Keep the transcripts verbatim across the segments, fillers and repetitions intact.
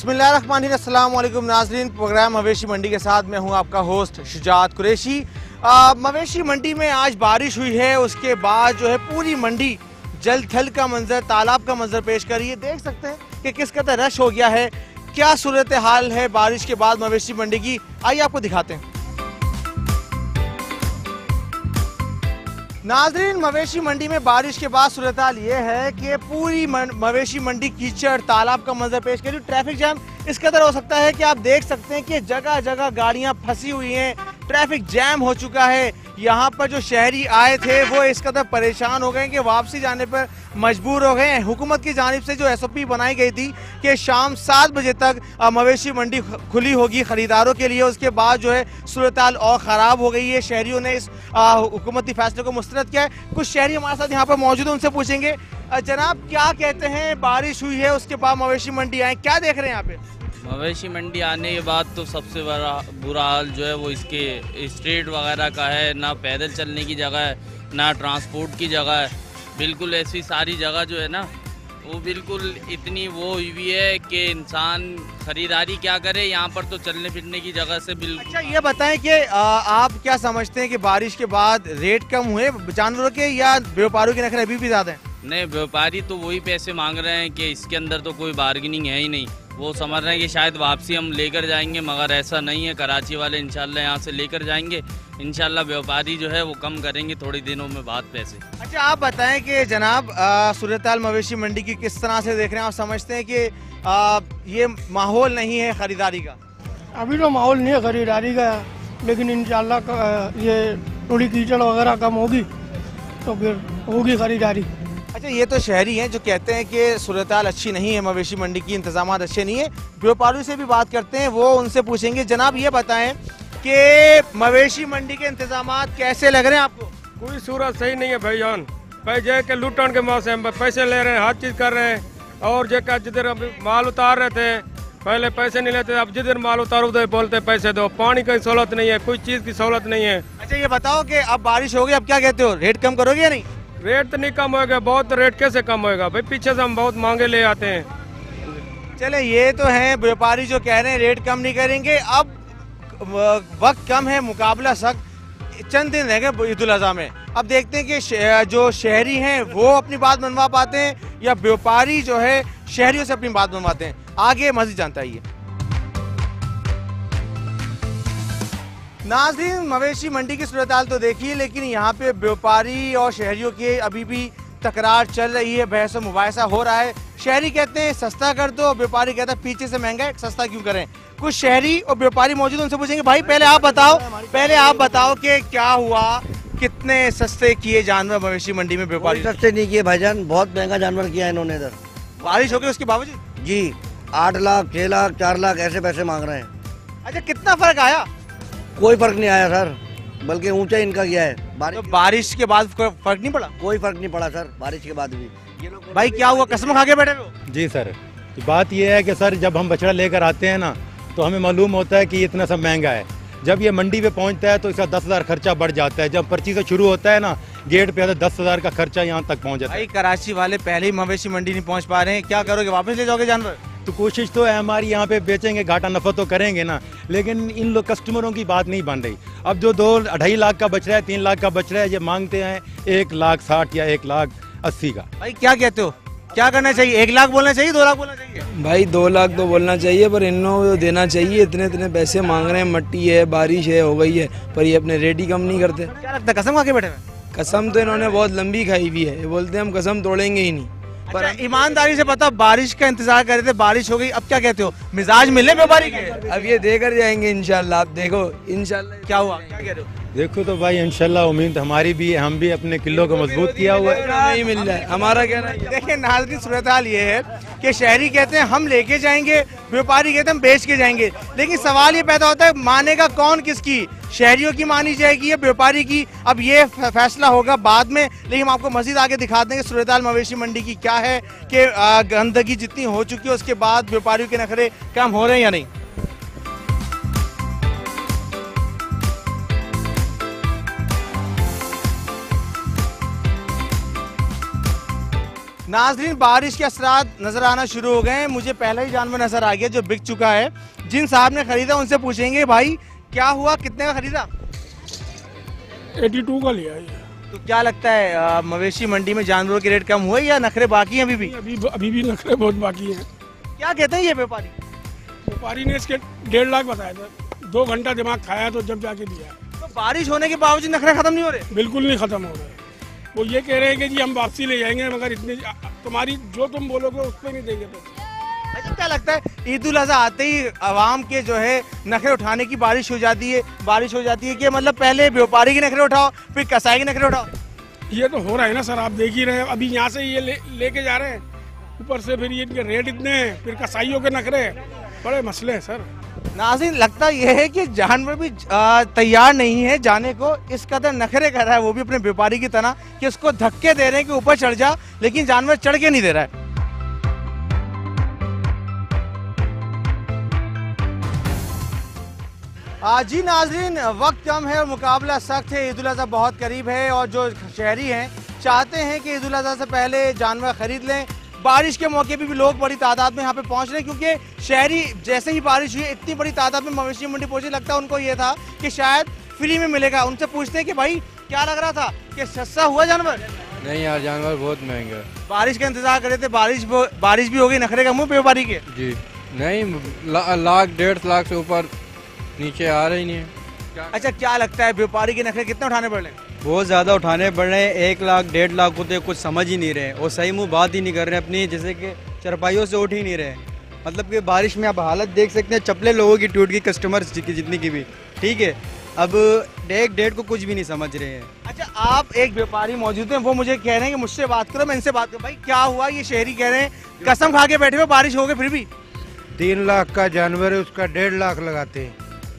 बिस्मिल्लाहिर्रहमानिर्रहीम, अस्सलाम वालेकुम नाज़रीन। प्रोग्राम मवेशी मंडी के साथ मैं हूं आपका होस्ट शुजात कुरैशी। आ, मवेशी मंडी में आज बारिश हुई है, उसके बाद जो है पूरी मंडी जल थल का मंजर, तालाब का मंजर पेश कर रही है। देख सकते हैं कि किस कदर रश हो गया है, क्या सूरत हाल है बारिश के बाद मवेशी मंडी की। आइए आपको दिखाते हैं। नाज़रीन, मवेशी मंडी में बारिश के बाद सूरत हाल ये है कि पूरी मवेशी मंडी कीचड़, तालाब का मंजर पेश करी। ट्रैफिक जाम इस कदर हो सकता है कि आप देख सकते हैं कि जगह जगह गाड़ियां फंसी हुई हैं, ट्रैफिक जैम हो चुका है। यहाँ पर जो शहरी आए थे वो इस कदर परेशान हो गए कि वापसी जाने पर मजबूर हो गए हैं। हुकूमत की जानिब से जो एस ओ पी बनाई गई थी कि शाम सात बजे तक मवेशी मंडी खुली होगी खरीदारों के लिए, उसके बाद जो है सूरत हाल और ख़राब हो गई है। शहरियों ने इस हुकूमती फैसले को मुस्तरद किया है। कुछ शहरी हमारे साथ यहाँ पर मौजूद हैं, उनसे पूछेंगे जनाब क्या कहते हैं। बारिश हुई है, उसके बाद मवेशी मंडी आए, क्या देख रहे हैं यहाँ पे? मवेशी मंडी आने के बाद तो सबसे बड़ा बुरा हाल जो है वो इसके स्ट्रीट वगैरह का है। ना पैदल चलने की जगह है, ना ट्रांसपोर्ट की जगह है। बिल्कुल ऐसी सारी जगह जो है ना वो बिल्कुल इतनी वो हुई है कि इंसान खरीदारी क्या करे, यहाँ पर तो चलने फिरने की जगह से बिल्कुल। अच्छा ये बताएं कि आप क्या समझते हैं कि बारिश के बाद रेट कम हुए जानवरों के या व्यापारियों के नखरे अभी भी ज़्यादा हैं? नहीं, व्यापारी तो वही पैसे मांग रहे हैं कि इसके अंदर तो कोई बार्गेनिंग है ही नहीं। वो समझ रहे हैं कि शायद वापसी हम लेकर जाएंगे, मगर ऐसा नहीं है। कराची वाले इंशाल्लाह यहाँ से लेकर जाएंगे, इंशाल्लाह व्यापारी जो है वो कम करेंगे थोड़ी दिनों में बाद पैसे। अच्छा आप बताएं कि जनाब सूरत हाल मवेशी मंडी की किस तरह से देख रहे हैं? आप समझते हैं कि आ, ये माहौल नहीं है खरीदारी का? अभी तो माहौल नहीं है खरीदारी का, लेकिन इंशाल्लाह ये थोड़ी कीचड़ वगैरह कम होगी तो फिर होगी खरीदारी। अच्छा ये तो शहरी हैं जो कहते हैं कि सूरत हाल अच्छी नहीं है, मवेशी मंडी की इंतजामात अच्छे नहीं है। व्यापारियों से भी बात करते हैं, वो उनसे पूछेंगे। जनाब ये बताएं कि मवेशी मंडी के इंतजामात कैसे लग रहे हैं आपको? कोई सूरत सही नहीं है भाईजान। पैसे के लूटन के मौसम पैसे ले रहे हैं, हर चीज़ कर रहे हैं। और जो जिधर माल उतार रहे थे पहले पैसे नहीं लेते, अब जिधर माल उतारो उधर बोलते पैसे दो। पानी की सहूलत नहीं है, कोई चीज़ की सहूलत नहीं है। अच्छा ये बताओ कि अब बारिश हो गई, अब क्या कहते हो, रेट कम करोगे या नहीं? रेट तो नहीं कम होगा, बहुत रेट कैसे कम होएगा भाई, पीछे से हम बहुत महंगे ले आते हैं। चले ये तो हैं व्यापारी जो कह रहे हैं रेट कम नहीं करेंगे। अब वक्त कम है, मुकाबला सख्त, चंद दिन रह गए ईद उल अज़हा में। अब देखते हैं कि जो शहरी हैं वो अपनी बात मनवा पाते हैं या व्यापारी जो है शहरियों से अपनी बात मनवाते हैं। आगे मज़ीद जानता है। नाज़रीन, मवेशी मंडी की सूरत हाल तो देखिए, लेकिन यहाँ पे व्यापारी और शहरियों के अभी भी तकरार चल रही है, बहस मुबाहिसा हो रहा है। शहरी कहते हैं सस्ता कर दो, व्यापारी कहता है पीछे से महंगा है, सस्ता क्यों करें। कुछ शहरी और व्यापारी मौजूद, उनसे पूछेंगे। भाई पहले आप बताओ पहले आप बताओ कि क्या हुआ, कितने सस्ते किए जानवर मवेशी मंडी में व्यापारी? सस्ते नहीं किए भाईजान, बहुत महंगा जानवर किया है इन्होंने इधर। बारिश हो गई उसके बावजूद? जी, आठ लाख छह लाख चार लाख ऐसे पैसे मांग रहे हैं। अच्छा कितना फर्क आया? कोई फर्क नहीं आया सर, बल्कि ऊंचा इनका गया है। बारिश तो बारिश के बाद फर्क नहीं पड़ा? कोई फर्क नहीं पड़ा सर, बारिश के बाद भी। ये लोग भाई क्या हुआ, कसम खा के बैठे हो? जी सर, बात यह है कि सर जब हम बछड़ा लेकर आते हैं ना तो हमें मालूम होता है कि ये इतना सब महंगा है। जब ये मंडी पे पहुंचता है तो इसका दस हज़ार खर्चा बढ़ जाता है। जब पर्ची से शुरू होता है ना गेट पे आता दस हज़ार का खर्चा यहाँ तक पहुँच जाता है। भाई कराची वाले पहले ही मवेशी मंडी नहीं पहुँच पा रहे हैं, क्या करोगे, वापस ले जाओगे जानवर? तो कोशिश तो है हमारी, यहाँ पे बेचेंगे, घाटा नफा तो करेंगे ना, लेकिन इन लोग कस्टमरों की बात नहीं बन रही। अब जो दो ढाई लाख का बच रहा है, तीन लाख का बच रहा है, ये मांगते हैं एक लाख साठ या एक लाख अस्सी का। भाई क्या कहते हो, क्या करना चाहिए? एक लाख बोलना चाहिए, दो लाख बोलना चाहिए? भाई दो लाख तो बोलना चाहिए, पर इन लोगों को देना चाहिए। इतने इतने पैसे मांग रहे हैं, मट्टी है, बारिश है, हो गई है, पर ये अपने रेट ही कम नहीं करते। क्या लगता है कसम खा के बैठे हैं? कसम तो इन्होंने बहुत लंबी खाई हुई है, ये बोलते हैं हम कसम तोड़ेंगे ही नहीं। अच्छा, ईमानदारी से बताओ, बारिश का इंतजार कर रहे थे, बारिश हो गई, अब क्या कहते हो, मिजाज मिले व्यापारी के? अब ये देकर जाएंगे इंशाल्लाह, आप देखो इंशाल्लाह। क्या हुआ, क्या कह रहे हो? देखो तो भाई इंशाल्लाह उम्मीद हमारी भी है, हम भी अपने किलो को मजबूत किया हुआ है, नहीं मिल रहा है हमारा कहना। देखिए नाज़रीन, सूरत हाल ये है कि शहरी कहते हैं हम लेके जाएंगे, व्यापारी कहते हैं हम बेच के जाएंगे। लेकिन सवाल ये पैदा होता है मानेगा कौन किसकी, शहरियों की मानी जाएगी या व्यापारी की? अब ये फैसला होगा बाद में, लेकिन हम आपको मजीद आगे दिखा देंगे सूरत हाल मवेशी मंडी की क्या है कि गंदगी जितनी हो चुकी है उसके बाद व्यापारियों के नखरे कम हो रहे हैं या नहीं। नाजरीन, बारिश के असरात नजर आना शुरू हो गए हैं। मुझे पहला ही जानवर नजर आ गया जो बिक चुका है। जिन साहब ने खरीदा उनसे पूछेंगे भाई क्या हुआ, कितने का खरीदा? बयासी का लिया ये। तो क्या लगता है आ, मवेशी मंडी में जानवरों के रेट कम हुए या नखरे बाकी हैं अभी भी? अभी अभी भी नखरे बहुत बाकी हैं। क्या कहते हैं ये व्यापारी? व्यापारी ने इसके डेढ़ लाख बताया था, दो घंटा दिमाग खाया तो जब जाके दिया। तो बारिश होने के बावजूद नखरे खत्म नहीं हो रहे? बिल्कुल नहीं खत्म हो रहे। वो ये कह रहे हैं कि जी हम वापसी ले जाएंगे, मगर इतनी तुम्हारी जो तुम बोलोगे उस पर नहीं देंगे पैसे। अच्छा, क्या लगता है ईद उल अजहा आते ही आवाम के जो है नखरे उठाने की बारिश हो जाती है बारिश हो जाती है कि मतलब पहले व्यापारी के नखरे उठाओ फिर कसाई के नखरे उठाओ? ये तो हो रहा है ना सर, आप देख ही रहे हैं। अभी यहाँ से ये ले लेके जा रहे हैं, ऊपर से फिर ये इनके रेट इतने हैं, फिर कसाईयों के नखरे, बड़े मसले हैं सर। नाज़रीन, लगता यह है कि जानवर भी आ, तैयार नहीं है जाने को, इस कदर नखरे कर रहा है वो भी अपने व्यापारी की तरह कि उसको धक्के दे रहे हैं कि ऊपर चढ़ जा, लेकिन जानवर चढ़ के नहीं दे रहा है। जी नाजरीन, वक्त कम है और मुकाबला सख्त है। ईद उल अज़हा बहुत करीब है और जो शहरी हैं चाहते हैं कि ईद उल अज़हा से पहले जानवर खरीद लें। बारिश के मौके पे भी लोग बड़ी तादाद में यहाँ पे पहुँच रहे हैं क्योंकि शहरी जैसे ही बारिश हुई इतनी बड़ी तादाद में मवेशी मंडी पहुँचे, लगता है उनको ये था कि शायद फ्री में मिलेगा। उनसे पूछते हैं कि भाई क्या लग रहा था कि सस्ता हुआ जानवर? नहीं यार, जानवर बहुत महंगा है। बारिश का इंतजार कर रहे थे, बारिश बारिश भी हो गई, नखरे का मुँह पे व्यापारी के? जी नहीं, ला, लाख डेढ़ लाख से ऊपर नीचे आ रही नहीं है। अच्छा, क्या लगता है व्यापारी के नखरे कितने उठाने पड़ रहे हैं? बहुत ज़्यादा उठाने पड़ रहे हैं। एक लाख डेढ़ लाख को तो कुछ समझ ही नहीं रहे और सही मुंह बात ही नहीं कर रहे अपनी, जैसे कि चरपाइयों से उठ ही नहीं रहे। मतलब कि बारिश में आप हालत देख सकते हैं, चप्पलें लोगों की टूट गई, कस्टमर्स की जितनी की भी, ठीक है। अब एक डेढ़ को कुछ भी नहीं समझ रहे हैं। अच्छा, आप एक व्यापारी मौजूद हैं, वो मुझे कह रहे हैं कि मुझसे बात करो, मैं इनसे बात करूँ। भाई क्या हुआ? ये शहरी कह रहे हैं कसम खा के बैठे हुए बारिश हो गई फिर भी। तीन लाख का जानवर है, उसका डेढ़ लाख लगाते हैं।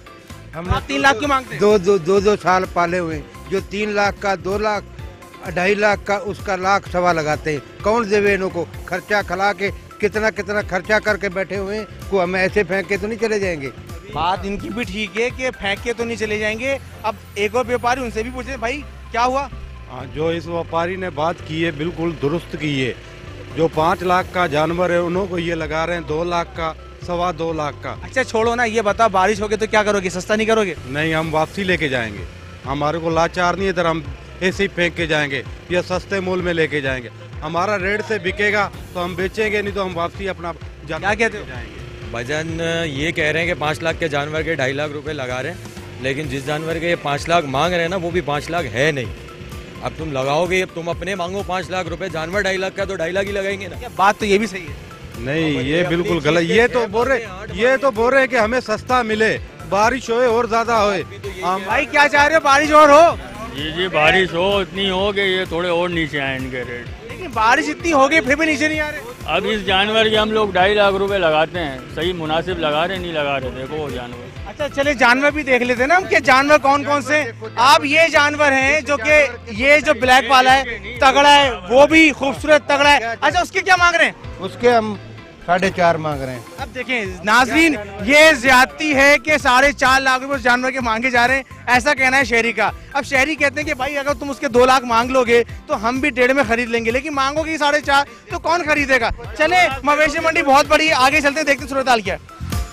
हम तीन लाख क्यों मांगते हैं? दो दो दो दो साल पाले हुए, जो तीन लाख का, दो लाख, ढाई लाख का, उसका लाख सवा लगाते हैं। कौन देवे इन्हों को? खर्चा खिला के कितना कितना खर्चा करके बैठे हुए हैं, को हम ऐसे फेंक के तो नहीं चले जाएंगे। बात इनकी भी ठीक है कि फेंक के तो नहीं चले जाएंगे। अब एक और व्यापारी, उनसे भी पूछे भाई क्या हुआ? हाँ, जो इस व्यापारी ने बात की है बिल्कुल दुरुस्त की है। जो पाँच लाख का जानवर है उन्हों को ये लगा रहे हैं दो लाख का, सवा दो लाख का। अच्छा छोड़ो ना, ये बताओ बारिश हो गई तो क्या करोगे? सस्ता नहीं करोगे? नहीं, हम वापसी लेके जाएंगे। हमारे को लाचार नहीं है, इधर हम ऐसे ही फेंक के जाएंगे या सस्ते मूल में लेके जाएंगे। हमारा रेट से बिकेगा तो हम बेचेंगे, नहीं तो हम वापसी अपना क्या कहते हो? जाएंगे। भजन ये कह रहे हैं कि पाँच लाख के जानवर के ढाई लाख रुपए लगा रहे हैं, लेकिन जिस जानवर के ये पाँच लाख मांग रहे हैं ना, वो भी पाँच लाख है नहीं। अब तुम लगाओगे, अब तुम अपने मांगो पाँच लाख रुपए, जानवर ढाई लाख का तो ढाई लाख ही लगाएंगे ना। बात तो ये भी सही है। नहीं, ये बिल्कुल गलत। ये तो बोल रहे ये तो बोल रहे हैं कि हमें सस्ता मिले, बारिश होए और ज्यादा होए। भाई क्या चाह रहे हो? बारिश और हो? जी जी, बारिश हो, इतनी हो कि ये थोड़े और नीचे आए इनके रेट। लेकिन बारिश इतनी हो गई फिर भी नीचे नहीं आ रहे। अब इस जानवर के हम लोग ढाई लाख रुपए लगाते हैं, सही मुनासिब लगा रहे नहीं लगा रहे, देखो वो जानवर। अच्छा चले जानवर भी देख लेते हैं ना हम कि जानवर कौन कौन से। आप ये जानवर हैं जो कि ये जो ब्लैक वाला है तगड़ा है, वो भी खूबसूरत तगड़ा है। अच्छा, उसके क्या मांग रहे हैं? उसके हम साढ़े चार मांग रहे हैं। अब देखें नाजरीन, ये ज्यादती है कि साढ़े चार लाख रुपए उस जानवर के मांगे जा रहे हैं, ऐसा कहना है शहरी का। अब शहरी कहते हैं कि भाई अगर तुम उसके दो लाख मांग लोगे तो हम भी डेढ़ में खरीद लेंगे, लेकिन मांगोगे साढ़े चार तो कौन खरीदेगा? चले, मवेशी मंडी बहुत बड़ी है, आगे चलते हैं, देखते सूरत हाल क्या है।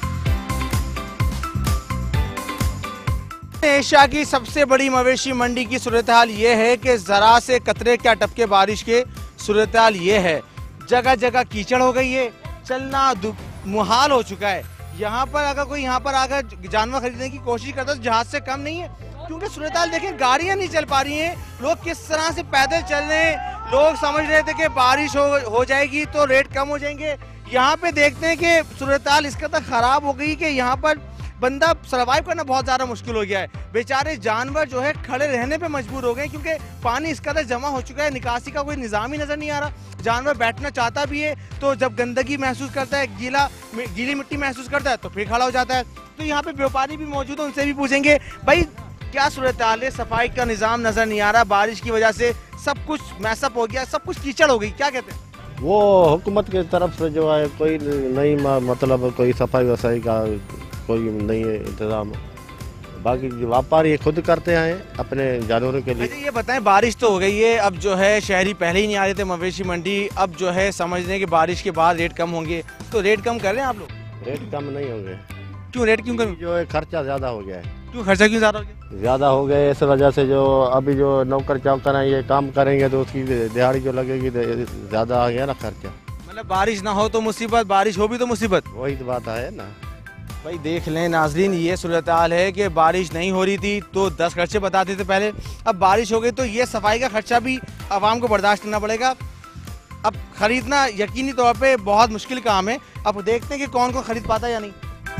एशिया की सबसे बड़ी मवेशी मंडी की सूरत हाल ये है कि जरा से कतरे क्या टपके बारिश के सूरत हाल ये है। जगह जगह कीचड़ हो गई है, चलना मुहाल हो चुका है। यहाँ पर अगर कोई यहाँ पर आकर जानवर खरीदने की कोशिश करता है तो जहाज से कम नहीं है, क्योंकि सूरत हाल देखें, गाड़ियाँ नहीं चल पा रही हैं, लोग किस तरह से पैदल चल रहे हैं। लोग समझ रहे थे कि बारिश हो हो जाएगी तो रेट कम हो जाएंगे। यहाँ पे देखते हैं कि सूरत हाल इस कदर खराब हो गई कि यहाँ पर बंदा सर्वाइव करना बहुत ज़्यादा मुश्किल हो गया है। बेचारे जानवर जो है खड़े रहने पे मजबूर हो गए क्योंकि पानी इस कदर जमा हो चुका है, निकासी का कोई निज़ाम ही नज़र नहीं आ रहा। जानवर बैठना चाहता भी है तो जब गंदगी महसूस करता है, गीला गीली मिट्टी महसूस करता है तो फिर खड़ा हो जाता है। तो यहाँ पे व्यापारी भी मौजूद है, उनसे भी पूछेंगे भाई क्या सूरत हाल है? सफाई का निज़ाम नज़र नहीं आ रहा, बारिश की वजह से सब कुछ मैसअप हो गया, सब कुछ कीचड़ हो गई, क्या कहते हैं? वो हुकूमत की तरफ से जो है कोई नहीं, मतलब कोई सफाई वफाई का कोई नहीं है इंतज़ाम। बाकी व्यापार ये खुद करते हैं अपने जानवरों के लिए। अच्छा ये बताएं, बारिश तो हो गई है, अब जो है शहरी पहले ही नहीं आ रहे थे मवेशी मंडी, अब जो है समझ लें कि बारिश के बाद रेट कम होंगे, तो रेट कम कर रहे हैं आप लोग? रेट कम नहीं होंगे। क्यों रेट क्यों कम? जो है खर्चा ज़्यादा हो गया है। क्यों खर्चा क्यों ज़्यादा हो गया? ज़्यादा हो गए इस वजह से, जो अभी जो नौकर चाकर हैं ये काम करेंगे तो उसकी दिहाड़ी जो लगेगी ज़्यादा आ गया ना खर्चा। मतलब बारिश ना हो तो मुसीबत, बारिश हो भी तो मुसीबत, वही तो बात है ना भाई। देख लें नाजरीन, ये सूरत हाल है कि बारिश नहीं हो रही थी तो दस खर्चे बताते थे पहले, अब बारिश हो गई तो ये सफाई का खर्चा भी आवाम को बर्दाश्त करना पड़ेगा। अब खरीदना यकीनी तौर पे बहुत मुश्किल काम है, अब देखते हैं कि कौन कौन खरीद पाता है या नहीं।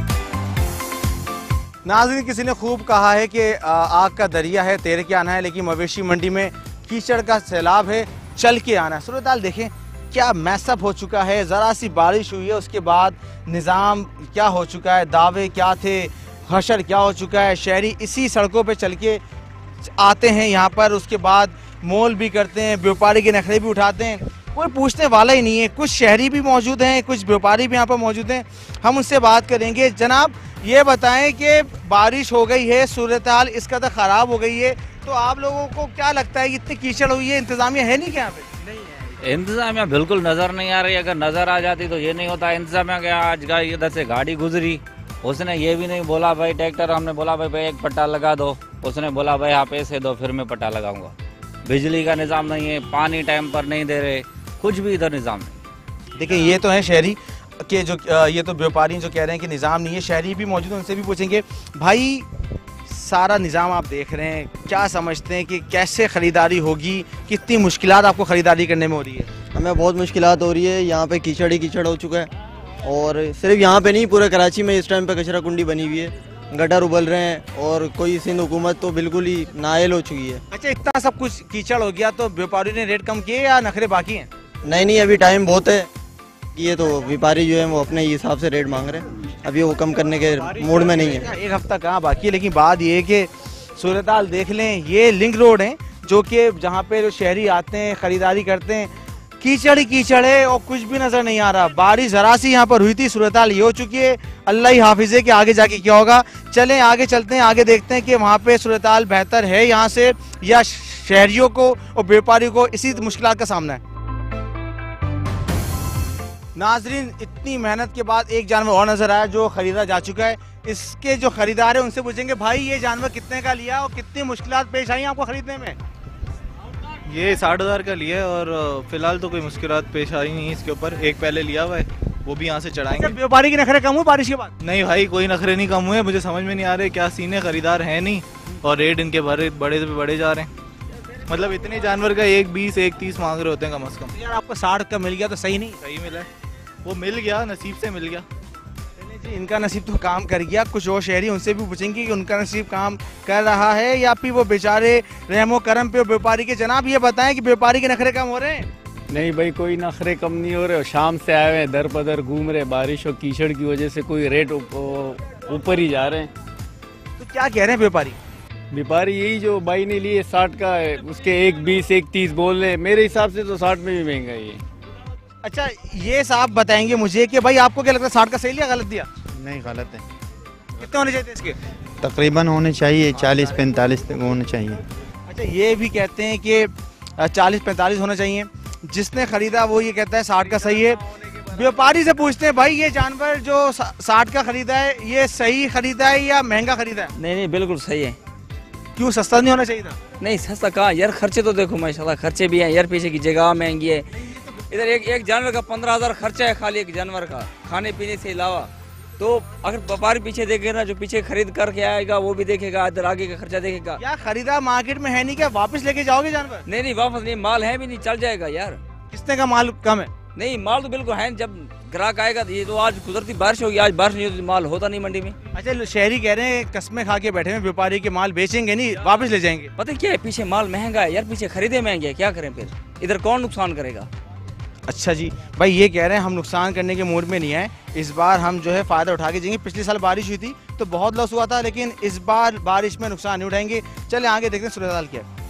नाज़रीन, किसी ने खूब कहा है कि आग का दरिया है तैर के आना है, लेकिन मवेशी मंडी में कीचड़ का सैलाब है चल के आना है। सूरत हाल देखें क्या मैसअप हो चुका है, ज़रा सी बारिश हुई है उसके बाद निज़ाम क्या हो चुका है, दावे क्या थे, हशर क्या हो चुका है। शहरी इसी सड़कों पे चल के आते हैं यहाँ पर, उसके बाद मोल भी करते हैं, व्यापारी के नखरे भी उठाते हैं, कोई पूछने वाला ही नहीं है। कुछ शहरी भी मौजूद हैं, कुछ व्यापारी भी यहाँ पर मौजूद हैं, हम उनसे बात करेंगे। जनाब ये बताएं कि बारिश हो गई है, सूरत हाल इस कदर ख़राब हो गई है, तो आप लोगों को क्या लगता है इतनी कीचड़ हुई है, इंतज़ामिया है नहीं क्या यहाँ पे? नहीं है इंतज़ामिया, बिल्कुल नज़र नहीं आ रही। अगर नज़र आ जाती तो ये नहीं होता। इंतज़ामिया क्या, आज का इधर से गाड़ी गुजरी, उसने ये भी नहीं बोला भाई ट्रैक्टर, हमने बोला भाई भाई एक पट्टा लगा दो, उसने बोला भाई आप पैसे दो फिर मैं पट्टा लगाऊंगा। बिजली का निज़ाम नहीं है, पानी टाइम पर नहीं दे रहे, कुछ भी इधर निज़ाम नहीं। देखिए ये तो है शहरी के जो, ये तो व्यापारी जो कह रहे हैं कि निज़ाम नहीं है, शहरी भी मौजूद हैं, उनसे भी पूछेंगे। भाई सारा निज़ाम आप देख रहे हैं, क्या समझते हैं कि कैसे ख़रीदारी होगी, कितनी मुश्किलात आपको ख़रीदारी करने में हो रही है? हमें बहुत मुश्किलात हो रही है, यहाँ पे कीचड़ ही कीचड़ हो चुका है, और सिर्फ यहाँ पे नहीं पूरे कराची में इस टाइम पे कचरा कुंडी बनी हुई है, गटर उबल रहे हैं, और कोई सिंध हुकूमत तो बिल्कुल ही नायल हो चुकी है। अच्छा इतना सब कुछ कीचड़ हो गया तो व्यापारी ने रेट कम किए या नखरे बाकी हैं? नहीं नहीं, अभी टाइम बहुत है, ये तो व्यापारी जो है वो अपने हिसाब से रेट मांग रहे हैं, अभी वो कम करने के मूड में नहीं है। एक हफ्ता कहाँ बाकी है, लेकिन बात ये है कि सूरत हाल देख लें, ये लिंक रोड है जो कि जहाँ पे जो शहरी आते हैं खरीदारी करते हैं, कीचड़ ही कीचड़ है और कुछ भी नजर नहीं आ रहा। बारिश जरा सी यहाँ पर हुई थी, सूरत हाल ये हो चुकी है, अल्लाह ही हाफिज है कि आगे जाके क्या होगा। चलें आगे चलते हैं, आगे देखते हैं कि वहाँ पे सूरत हाल बेहतर है यहाँ से या शहरियों को और व्यापारियों को इसी मुश्किल का सामना है। नाजरीन, इतनी मेहनत के बाद एक जानवर और नजर आया जो खरीदा जा चुका है। इसके जो खरीदार है उनसे पूछेंगे भाई ये जानवर कितने का लिया और कितनी मुश्किलात पेश आई आपको खरीदने में? ये साठ हज़ार का लिया है और फिलहाल तो कोई मुश्किलात पेश आई नहीं इसके ऊपर। एक पहले लिया हुआ है, वो भी यहाँ से चढ़ाएंगे। व्यापारी के नखरे कम हुए बारिश के बाद? नहीं भाई, कोई नखरे नहीं कम हुए, मुझे समझ में नहीं आ रहे क्या सीन है, खरीदार है नहीं और रेट इनके बड़े बड़े से बढ़े जा रहे हैं। मतलब इतने जानवर का एक बीस एक तीस मांग रहे होते हैं कम अज कम। यार आपको साठ का मिल गया तो सही नहीं? सही मिला है, वो मिल गया, नसीब से मिल गया। जी इनका नसीब तो काम कर गया। कुछ और शहरी उनसे भी पूछेंगे कि उनका नसीब काम कर रहा है या फिर वो बेचारे रहमो करम पे व्यापारी के। जनाब ये बताएं कि व्यापारी के नखरे कम हो रहे हैं? नहीं भाई, कोई नखरे कम नहीं हो रहे, और शाम से आए हुए दर पदर घूम रहे, बारिश और कीचड़ की वजह से कोई रेट ऊपर ही जा रहे हैं। तो क्या कह रहे हैं व्यापारी? व्यापारी यही जो भाई ने लिए साठ का है, उसके एक बीस एक तीस बोल रहे, मेरे हिसाब से तो साठ में भी महंगा ही है। अच्छा ये साहब बताएंगे मुझे कि भाई आपको क्या लगता है साठ का सही लिया गलत दिया? नहीं गलत है। कितने होने चाहिए इसके? तकरीबन होने चाहिए चालीस पैंतालीस तक होने चाहिए। अच्छा ये भी कहते हैं कि चालीस पैंतालीस होना चाहिए, जिसने खरीदा वो ये कहता है साठ का सही है। व्यापारी से पूछते हैं भाई ये जानवर जो साठ का खरीदा है ये सही खरीदा है या महंगा खरीदा है? नहीं नहीं बिल्कुल सही है। क्यों सस्ता नहीं होना चाहिए था? नहीं सस्ता कहाँ यार, खर्चे तो देखो माशाल्लाह खर्चे भी हैं यार, पीछे की जगह महंगी है, इधर एक एक जानवर का पंद्रह हजार खर्चा है खाली एक जानवर का, खाने पीने से अलावा। तो अगर व्यापारी पीछे देखेगा ना, जो पीछे खरीद करके आएगा वो भी देखेगा, इधर आगे का खर्चा देखेगा। क्या खरीदा मार्केट में है नहीं, क्या वापस लेके जाओगे जानवर? नहीं नहीं वापस नहीं, माल है भी नहीं, चल जाएगा यार। कितने का माल कम है? नहीं माल तो बिल्कुल है, जब ग्राहक आएगा तो ये तो आज कुदरती बारिश होगी, आज बारिश नहीं होती माल होता नहीं मंडी में। अच्छा शहरी कह रहे हैं कस्में खा के बैठे हैं, व्यापारी के माल बेचेंगे नहीं वापस ले जाएंगे। पता क्या है, पीछे माल महंगा है यार, पीछे खरीदे महंगे है, क्या करें फिर, इधर कौन नुकसान करेगा। अच्छा जी भाई ये कह रहे हैं हम नुकसान करने के मूड में नहीं है, इस बार हम जो है फ़ायदा उठा के जाएंगे। पिछले साल बारिश हुई थी तो बहुत लॉस हुआ था, लेकिन इस बार बारिश में नुकसान नहीं उठाएंगे। चले आगे देखते हैं सूरत हाल क्या है।